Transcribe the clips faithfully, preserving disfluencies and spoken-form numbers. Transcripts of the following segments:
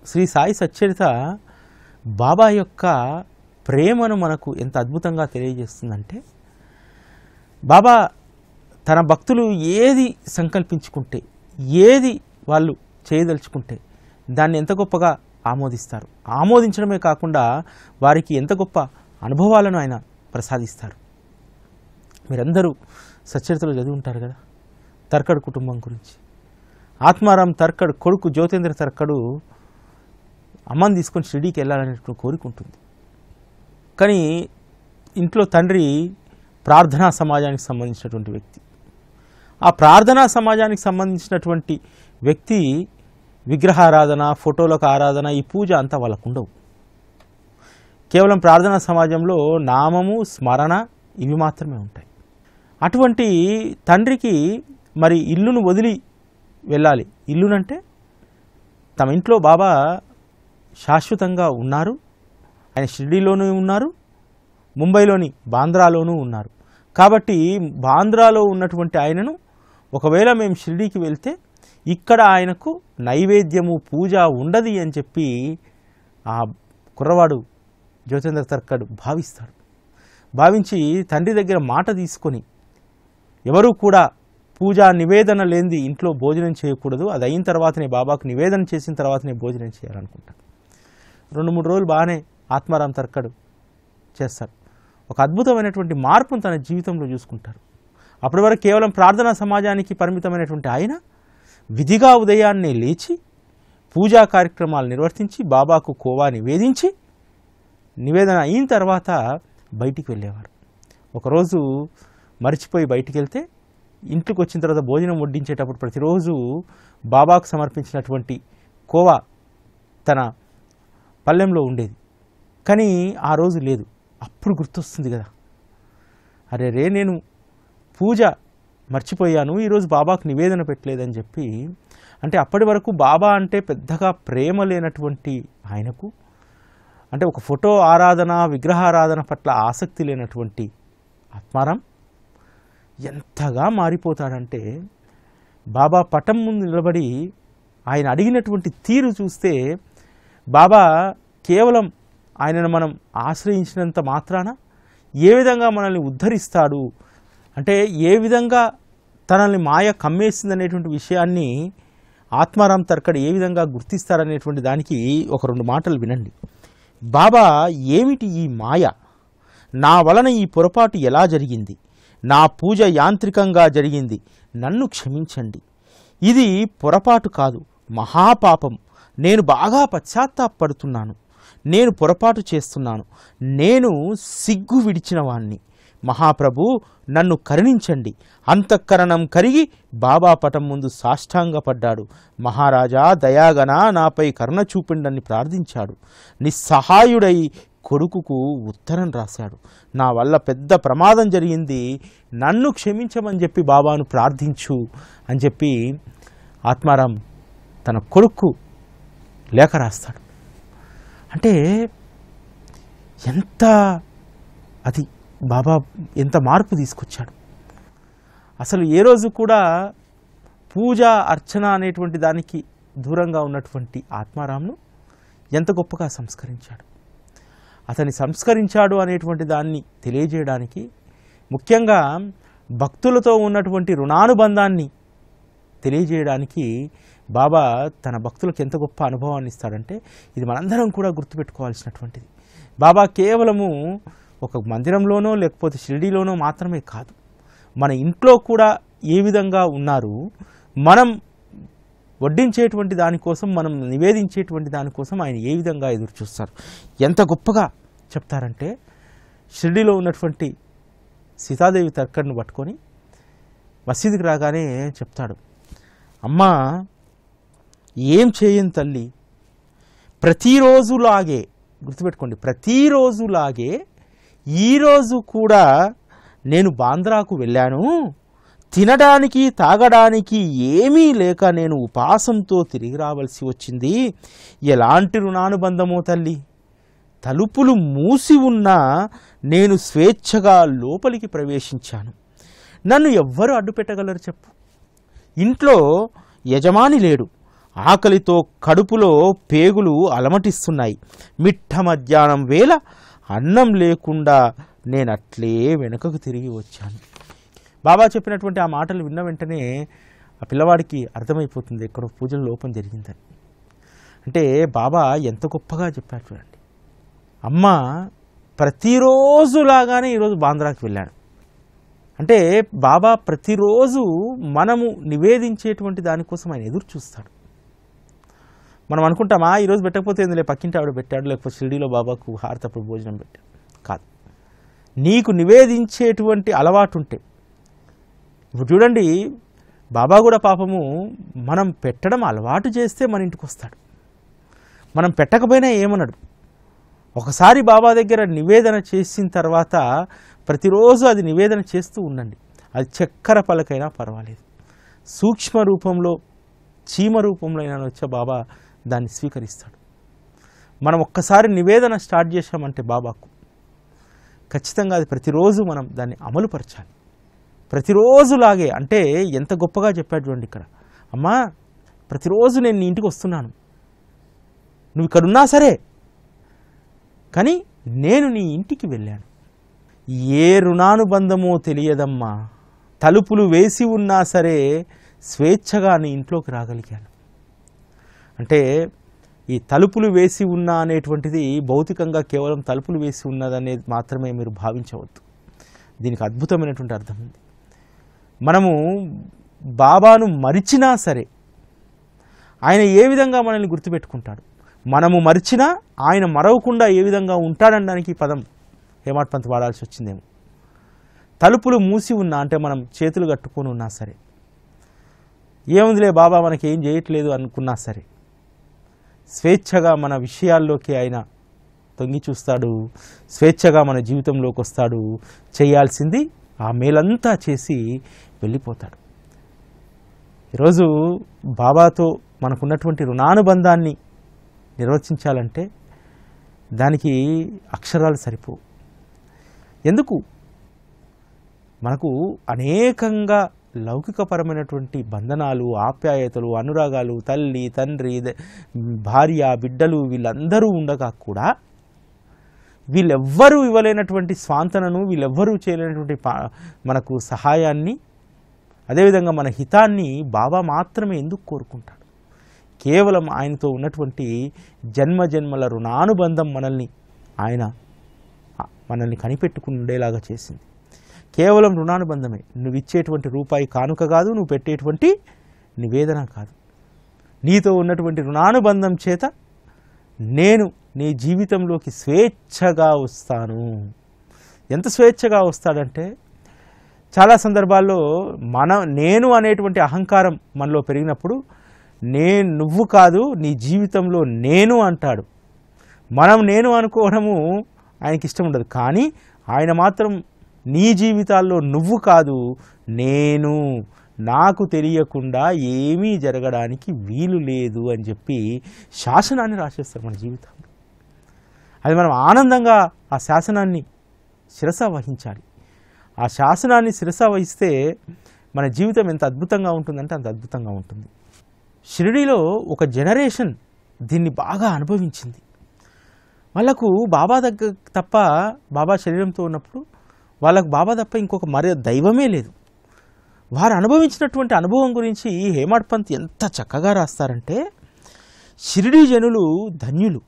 శ్రీ సాయి సచ్చరిత బాబా యొక్క ప్రేమను మనకు ఎంత అద్భుతంగా తెలియజేస్తుందంటే, బాబా తన భక్తులు ఏది సంకల్పించుకుంటే, ఏది వాళ్ళు చేయదలుచుకుంటే దాన్ని ఎంత గొప్పగా ఆమోదిస్తారు. ఆమోదించడమే కాకుండా వారికి ఎంత గొప్ప అనుభవాలను ఆయన ప్రసాదిస్తారు. మీరందరూ సచ్చరితలో చదివి ఉంటారు కదా, తర్కడ్ కుటుంబం గురించి. ఆత్మారాం తర్కడ్ కొడుకు జ్యోతేంద్ర తర్కడు అమ్మని తీసుకొని షిరిడీకి వెళ్ళాలనేటువంటి కోరిక ఉంటుంది. కానీ ఇంట్లో తండ్రి ప్రార్థనా సమాజానికి సంబంధించినటువంటి వ్యక్తి. ఆ ప్రార్థనా సమాజానికి సంబంధించినటువంటి వ్యక్తి విగ్రహారాధన, ఫోటోలకు ఆరాధన, ఈ పూజ అంతా వాళ్ళకు ఉండవు. కేవలం ప్రార్థనా సమాజంలో నామము, స్మరణ ఇవి మాత్రమే ఉంటాయి. అటువంటి తండ్రికి మరి ఇల్లును వదిలి వెళ్ళాలి. ఇల్లునంటే తమ ఇంట్లో బాబా శాశ్వతంగా ఉన్నారు. ఆయన షిరిడీలోనూ ఉన్నారు, ముంబైలోని బాంద్రాలోనూ ఉన్నారు. కాబట్టి బాంద్రాలో ఉన్నటువంటి ఆయనను ఒకవేళ మేము షిరిడీకి వెళ్తే ఇక్కడ ఆయనకు నైవేద్యము, పూజ ఉండదు అని చెప్పి ఆ కుర్రవాడు జ్యోతేంద్ర తర్కడ్ భావిస్తాడు. భావించి తండ్రి దగ్గర మాట తీసుకొని ఎవరూ కూడా పూజా నివేదన లేనిది ఇంట్లో భోజనం చేయకూడదు, అది అయిన తర్వాతనే బాబాకు నివేదన చేసిన తర్వాతనే భోజనం చేయాలనుకుంటాడు. రెండు మూడు రోజులు బాగానే ఆత్మారాం తర్కడ్ చేస్తారు. ఒక అద్భుతమైనటువంటి మార్పును తన జీవితంలో చూసుకుంటారు. అప్పటి వరకు కేవలం ప్రార్థనా సమాజానికి పరిమితమైనటువంటి ఆయన విధిగా ఉదయాన్నే లేచి పూజా కార్యక్రమాలు నిర్వర్తించి బాబాకు కోవా నివేదించి నివేదన అయిన తర్వాత బయటికి వెళ్ళేవారు. ఒకరోజు మర్చిపోయి బయటికి వెళ్తే ఇంటికి వచ్చిన తర్వాత భోజనం వడ్డించేటప్పుడు ప్రతిరోజు బాబాకు సమర్పించినటువంటి కోవా తన పళ్ళెంలో ఉండేది. కానీ ఆ రోజు లేదు. అప్పుడు గుర్తొస్తుంది కదా, అరే రే నేను పూజ మర్చిపోయాను, ఈరోజు బాబాకు నివేదన పెట్టలేదని చెప్పి. అంటే అప్పటి వరకు బాబా అంటే పెద్దగా ప్రేమ లేనటువంటి ఆయనకు, అంటే ఒక ఫోటో ఆరాధన, విగ్రహారాధన పట్ల ఆసక్తి లేనటువంటి ఆత్మారాం ఎంతగా మారిపోతాడంటే, బాబా పటం ముందు నిలబడి ఆయన అడిగినటువంటి తీరు చూస్తే బాబా కేవలం ఆయనను మనం ఆశ్రయించినంత మాత్రాన ఏ విధంగా మనల్ని ఉద్ధరిస్తాడు, అంటే ఏ విధంగా తనల్ని మాయ కమ్మేసిందనేటువంటి విషయాన్ని ఆత్మారాం తర్కడ్ ఏ విధంగా గుర్తిస్తారనేటువంటి దానికి ఒక రెండు మాటలు వినండి. బాబా, ఏమిటి ఈ మాయ? నా వలన ఈ పొరపాటు ఎలా జరిగింది? నా పూజ యాంత్రికంగా జరిగింది, నన్ను క్షమించండి. ఇది పొరపాటు కాదు, మహాపాపం. నేను బాగా పశ్చాత్తాపడుతున్నాను. నేను పొరపాటు చేస్తున్నాను. నేను సిగ్గు విడిచిన వాణ్ణి. మహాప్రభు, నన్ను కరుణించండి. అంతఃకరణం కరిగి బాబా పటం ముందు సాష్టాంగపడ్డాడు. మహారాజా దయాగన, నాపై కరుణ చూపిండని ప్రార్థించాడు. నిస్సహాయుడై కొడుకుకు ఉత్తరం రాశాడు. నా వల్ల పెద్ద ప్రమాదం జరిగింది, నన్ను క్షమించమని చెప్పి బాబాను ప్రార్థించు అని చెప్పి ఆత్మారాం తన కొడుకు లేఖ రాస్తాడు. అంటే ఎంత అది బాబా ఎంత మార్పు తీసుకొచ్చాడు. అసలు ఏ రోజు కూడా పూజ అర్చన అనేటువంటి దానికి దూరంగా ఉన్నటువంటి ఆత్మారాంను ఎంత గొప్పగా సంస్కరించాడు. అతన్ని సంస్కరించాడు అనేటువంటి దాన్ని తెలియజేయడానికి, ముఖ్యంగా భక్తులతో ఉన్నటువంటి రుణానుబంధాన్ని తెలియజేయడానికి బాబా తన భక్తులకు ఎంత గొప్ప అనుభవాన్ని ఇస్తాడంటే, ఇది మనందరం కూడా గుర్తుపెట్టుకోవాల్సినటువంటిది. బాబా కేవలము ఒక మందిరంలోనో లేకపోతే షిరిడీలోనో మాత్రమే కాదు, మన ఇంట్లో కూడా ఏ విధంగా ఉన్నారు, మనం వడ్డించేటువంటి దానికోసం, మనం నివేదించేటువంటి దానికోసం ఆయన ఏ విధంగా ఎదురు చూస్తారు. ఎంత గొప్పగా చెప్తారంటే, షిరిడీలో ఉన్నటువంటి సీతాదేవి తర్కడ్ను పట్టుకొని మసీదుకి రాగానే చెప్తాడు, అమ్మా ఏం చేయను తల్లి, ప్రతిరోజులాగే గుర్తుపెట్టుకోండి, ప్రతిరోజులాగే ఈరోజు కూడా నేను బాంద్రాకు వెళ్ళాను. తినడానికి తాగడానికి ఏమీ లేక నేను ఉపాసంతో తిరిగి రావాల్సి వచ్చింది. ఎలాంటి రుణానుబంధమో తల్లి. తలుపులు మూసి ఉన్నా నేను స్వేచ్ఛగా లోపలికి ప్రవేశించాను. నన్ను ఎవ్వరు అడ్డుపెట్టగలరు చెప్పు? ఇంట్లో యజమాని లేడు, ఆకలితో కడుపులో పేగులు అలమటిస్తున్నాయి. మిట్ట మధ్యాహ్నం వేళ అన్నం లేకుండా నేను అట్లే వెనుకకు తిరిగి వచ్చాను. బాబా చెప్పినటువంటి ఆ మాటలు విన్న వెంటనే ఆ పిల్లవాడికి అర్థమైపోతుంది ఎక్కడో పూజల లోపం జరిగిందని. అంటే బాబా ఎంత గొప్పగా చెప్పారు చూడండి. అమ్మ ప్రతిరోజులాగానే ఈరోజు బాంద్రాకి వెళ్ళాడు. అంటే బాబా ప్రతిరోజు మనము నివేదించేటువంటి దానికోసం ఆయన ఎదురు చూస్తాడు. మనం అనుకుంటామా ఈరోజు పెట్టకపోతే ఏందిలే, పక్కింటి ఆవిడ పెట్టాడు, లేకపోతే షిరిడీలో బాబాకు హారతప్పుడు భోజనం పెట్టాడు. కాదు, నీకు నివేదించేటువంటి అలవాటు ఉంటే. ఇప్పుడు చూడండి, బాబా కూడా పాపము మనం పెట్టడం అలవాటు చేస్తే మన ఇంటికి వస్తాడు. మనం పెట్టకపోయినా ఏమన్నాడు. ఒకసారి బాబా దగ్గర నివేదన చేసిన తర్వాత ప్రతిరోజు అది నివేదన చేస్తూ ఉండండి. అది చక్కెర పలకైనా పర్వాలేదు, సూక్ష్మ రూపంలో చీమ రూపంలో అయినా వచ్చే బాబా దాన్ని స్వీకరిస్తాడు. మనం ఒక్కసారి నివేదన స్టార్ట్ చేశామంటే బాబాకు ఖచ్చితంగా అది ప్రతిరోజు మనం దాన్ని అమలుపరచాలి. ప్రతిరోజులాగే అంటే ఎంత గొప్పగా చెప్పాడు చూడండి ఇక్కడ. అమ్మా ప్రతిరోజు నేను నీ ఇంటికి వస్తున్నాను, నువ్వు ఇక్కడున్నా సరే, కానీ నేను నీ ఇంటికి వెళ్ళాను. ఏ రుణానుబంధమో తెలియదమ్మా, తలుపులు వేసి ఉన్నా సరే స్వేచ్ఛగా నీ ఇంట్లోకి రాగలిగాను. అంటే ఈ తలుపులు వేసి ఉన్నా అనేటువంటిది భౌతికంగా కేవలం తలుపులు వేసి ఉన్నదనేది మాత్రమే మీరు భావించవద్దు. దీనికి అద్భుతమైనటువంటి అర్థం ఉంది. మనము బాబాను మరిచినా సరే ఆయన ఏ విధంగా మనల్ని గుర్తుపెట్టుకుంటాడు, మనము మరిచినా ఆయన మరవకుండా ఏ విధంగా ఉంటాడనడానికి ఈ పదం హేమాడ్ పంత్ వాడాల్సి వచ్చిందేమో. తలుపులు మూసి ఉన్నా అంటే మనం చేతులు కట్టుకొని ఉన్నా సరే, ఏముందిలే బాబా మనకి ఏం చేయట్లేదు అనుకున్నా సరే, స్వేచ్ఛగా మన విషయాల్లోకి ఆయన తొంగి చూస్తాడు, స్వేచ్ఛగా మన జీవితంలోకి వస్తాడు. చేయాల్సింది ఆ మేలంతా చేసి వెళ్ళిపోతాడు. ఈరోజు బాబాతో మనకున్నటువంటి రుణానుబంధాన్ని నిర్వచించాలంటే దానికి అక్షరాలు సరిపోవు. ఎందుకు? మనకు అనేకంగా లౌకికపరమైనటువంటి బంధనాలు, ఆప్యాయతలు, అనురాగాలు, తల్లి, తండ్రి, భార్య, బిడ్డలు వీళ్ళందరూ ఉండగా కూడా వీళ్ళెవ్వరూ ఇవ్వలేనటువంటి స్వాంతనను, వీళ్ళెవ్వరూ చేయలేనటువంటి మనకు సహాయాన్ని, అదేవిధంగా మన హితాన్ని బాబా మాత్రమే ఎందుకు కోరుకుంటాడు? కేవలం ఆయనతో ఉన్నటువంటి జన్మ జన్మల రుణానుబంధం మనల్ని ఆయన మనల్ని కనిపెట్టుకుని ఉండేలాగా చేసింది. కేవలం రుణానుబంధమే. నువ్వు ఇచ్చేటువంటి రూపాయి కానుక కాదు, నువ్వు పెట్టేటువంటి నివేదన కాదు. నీతో ఉన్నటువంటి రుణానుబంధం చేత నేను నీ జీవితంలోకి స్వేచ్ఛగా వస్తాను. ఎంత స్వేచ్ఛగా వస్తాడంటే చాలా సందర్భాల్లో మన నేను అనేటువంటి అహంకారం మనలో పెరిగినప్పుడు నేను నువ్వు కాదు నీ జీవితంలో నేను అంటాడు. మనం నేను అనుకోవడము ఆయనకి ఇష్టం ఉండదు, కానీ ఆయన మాత్రం నీ జీవితాల్లో నువ్వు కాదు నేను, నాకు తెలియకుండా ఏమీ జరగడానికి వీలు లేదు అని చెప్పి శాసనాన్ని రాసేస్తారు మన జీవితంలో. అది మనం ఆనందంగా ఆ శాసనాన్ని శిరస వహించాలి. ఆ శాసనాన్ని శిరస వహిస్తే మన జీవితం ఎంత అద్భుతంగా ఉంటుందంటే అంత అద్భుతంగా ఉంటుంది. షిరిడీలో ఒక జనరేషన్ దీన్ని బాగా అనుభవించింది. వాళ్ళకు బాబా దగ్గర తప్ప, బాబా శరీరంతో ఉన్నప్పుడు వాళ్ళకు బాబా తప్ప ఇంకొక మరి దైవమే లేదు. వారు అనుభవించినటువంటి అనుభవం గురించి హేమాడ్ పంత్ ఎంత చక్కగా రాస్తారంటే, షిరిడీ జనులు ధన్యులు,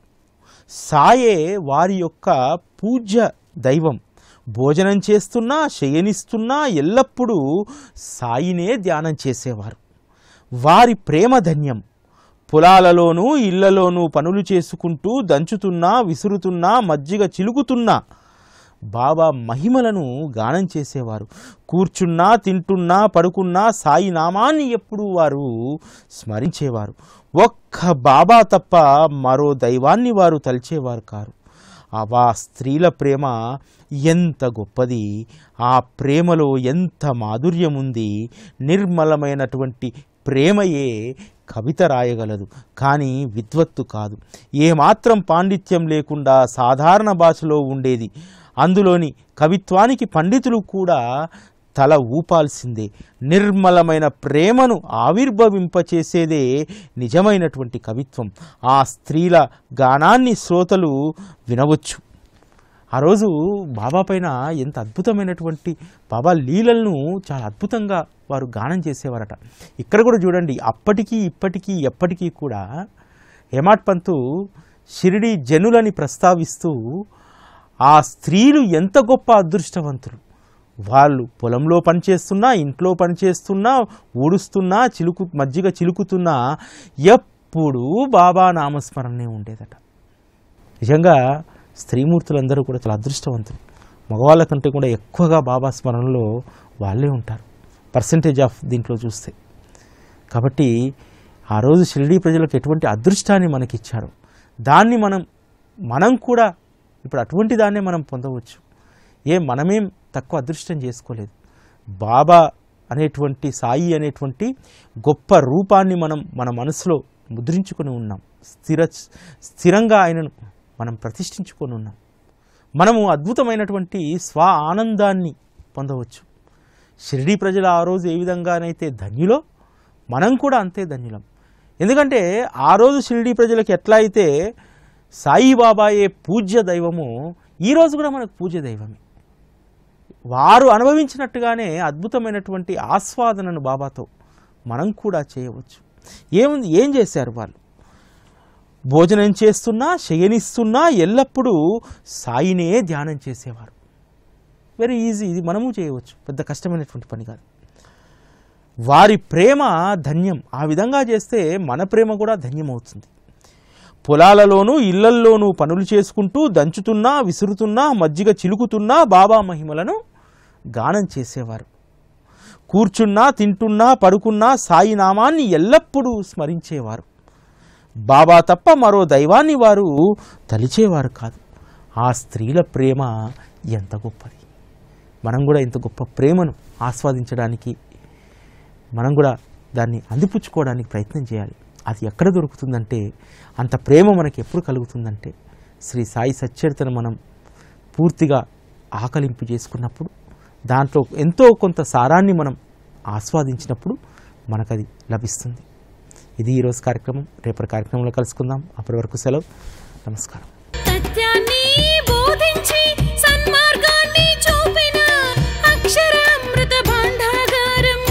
సాయే వారి యొక్క పూజ్య దైవం. భోజనం చేస్తున్నా, శయనిస్తున్నా ఎల్లప్పుడూ సాయినే ధ్యానం చేసేవారు. వారి ప్రేమ ధన్యం. పొలాలలోనూ ఇళ్లలోనూ పనులు చేసుకుంటూ దంచుతున్నా, విసురుతున్నా, మజ్జిగ చిలుకుతున్నా బాబా మహిమలను గానం చేసేవారు. కూర్చున్నా, తింటున్నా, పడుకున్నా సాయి నామాన్ని ఎప్పుడూ వారు స్మరించేవారు. ఒక్క బాబా తప్ప మరో దైవాన్ని వారు తలిచేవారు కారు. ఆ స్త్రీల ప్రేమ ఎంత గొప్పది, ఆ ప్రేమలో ఎంత మాధుర్యం ఉంది. నిర్మలమైనటువంటి ప్రేమయే కవిత రాయగలదు, కానీ విద్వత్తు కాదు. ఏమాత్రం పాండిత్యం లేకుండా సాధారణ భాషలో ఉండేది. అందులోని కవిత్వానికి పండితులు కూడా తల ఊపాల్సిందే. నిర్మలమైన ప్రేమను ఆవిర్భవింపచేసేదే నిజమైనటువంటి కవిత్వం. ఆ స్త్రీల గానాన్ని శ్రోతలు వినవచ్చు. ఆ రోజు బాబా పైన ఎంత అద్భుతమైనటువంటి బాబా లీలలను చాలా అద్భుతంగా వారు గానం చేసేవారట. ఇక్కడ కూడా చూడండి, అప్పటికీ ఇప్పటికీ ఎప్పటికీ కూడా హేమాడ్ పంతు షిరిడి జనులని ప్రస్తావిస్తూ ఆ స్త్రీలు ఎంత గొప్ప అదృష్టవంతులు. వాళ్ళు పొలంలో పనిచేస్తున్నా, ఇంట్లో పనిచేస్తున్నా, ఊడుస్తున్నా, చిలుకు మజ్జిగ చిలుకుతున్నా ఎప్పుడూ బాబా నామస్మరణే ఉండేదట. నిజంగా స్త్రీమూర్తులందరూ కూడా చాలా అదృష్టవంతులు. మగవాళ్ళ కంటే కూడా ఎక్కువగా బాబా స్మరణలో వాళ్ళే ఉంటారు పర్సంటేజ్ ఆఫ్ దీంట్లో చూస్తే. కాబట్టి ఆ రోజు షిరిడీ ప్రజలకు ఎటువంటి అదృష్టాన్ని మనకిచ్చారు, దాన్ని మనం మనం కూడా ఇప్పుడు అటువంటి దాన్నే మనం పొందవచ్చు. ఏ మనమేం తక్కువ అదృష్టం చేసుకోలేదు. బాబా అనేటువంటి సాయి అనేటువంటి గొప్ప రూపాన్ని మనం మన మనసులో ముద్రించుకొని ఉన్నాం. స్థిర స్థిరంగా ఆయనను మనం ప్రతిష్ఠించుకొని ఉన్నాం. మనము అద్భుతమైనటువంటి స్వ ఆనందాన్ని పొందవచ్చు. షిరిడీ ప్రజలు ఆ రోజు ఏ విధంగానైతే ధన్యులో, మనం కూడా అంతే ధన్యులం. ఎందుకంటే ఆ రోజు షిరిడీ ప్రజలకు ఎట్లా అయితే సాయిబాబాయే పూజ్య దైవమో, ఈరోజు కూడా మనకు పూజ్య దైవమే. వారు అనుభవించినట్టుగానే అద్భుతమైనటువంటి ఆస్వాదనను బాబాతో మనం కూడా చేయవచ్చు. ఏముంది, ఏం చేశారు వాళ్ళు? భోజనం చేస్తున్నా, శయనిస్తున్నా ఎల్లప్పుడూ సాయినే ధ్యానం చేసేవారు. వెరీ ఈజీ, ఇది మనము చేయవచ్చు, పెద్ద కష్టమైనటువంటి పని కాదు. వారి ప్రేమ ధన్యం. ఆ విధంగా చేస్తే మన ప్రేమ కూడా ధన్యమవుతుంది. పొలాలలోనూ ఇళ్లల్లోనూ పనులు చేసుకుంటూ దంచుతున్నా, విసురుతున్నా, మజ్జిగ చిలుకుతున్నా బాబా మహిమలను గానం చేసేవారు. కూర్చున్నా, తింటున్నా, పడుకున్నా సాయి నామాన్ని ఎల్లప్పుడూ స్మరించేవారు. బాబా తప్ప మరో దైవాన్ని వారు తలిచేవారు కాదు. ఆ స్త్రీల ప్రేమ ఎంత గొప్పది. మనం కూడా ఇంత గొప్ప ప్రేమను ఆస్వాదించడానికి, మనం కూడా దాన్ని అందిపుచ్చుకోవడానికి ప్రయత్నం చేయాలి. అది ఎక్కడ దొరుకుతుందంటే, అంత ప్రేమ మనకి ఎప్పుడు కలుగుతుందంటే, శ్రీ సాయి సచ్చరితను మనం పూర్తిగా ఆకలింపు చేసుకున్నప్పుడు, దాంట్లో ఎంతో కొంత సారాన్ని మనం ఆస్వాదించినప్పుడు మనకు అది లభిస్తుంది. ఇది ఈరోజు కార్యక్రమం. రేపటి కార్యక్రమంలో కలుసుకుందాం. అప్పటి వరకు సెలవు. నమస్కారం. సత్యాన్ని బోధించి సన్మార్గాన్ని చూపిన అక్షరామృత భాండాగారం,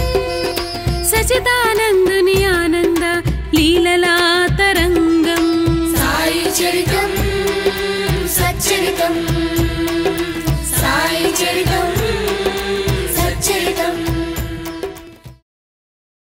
సచిదానందుని ఆనంద లీలలా తరంగం. సాయి చరితం సచ్చరితం, సాయి చరితం.